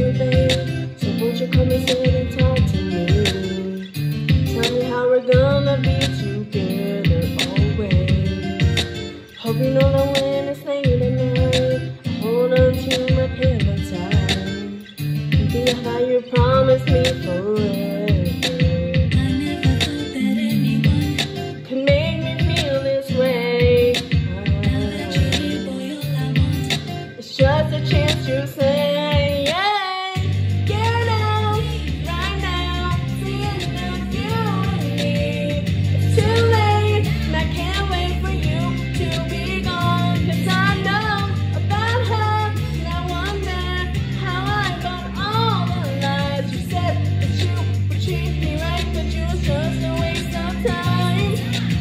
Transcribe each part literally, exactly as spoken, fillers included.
you, babe. So won't you come and sit and talk to me? Tell me how we're gonna be together always. Hope you know that when it's late at night, I hold on to my pillow tight, thinking of how you promised me forever. Just a chance to say, yeah, get out right now, seeing that you and me. It's too late, and I can't wait for you to be gone. Cause I know about her, and I wonder how I got all the lies. You said that you would treat me right, but you was just a waste of time.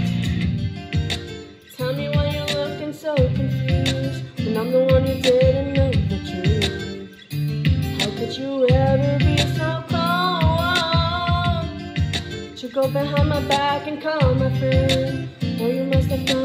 Tell me why you're looking so confused, and I'm the one who didn't know the truth. How could you ever be so cold to go behind my back and call my friend? Oh, you must have done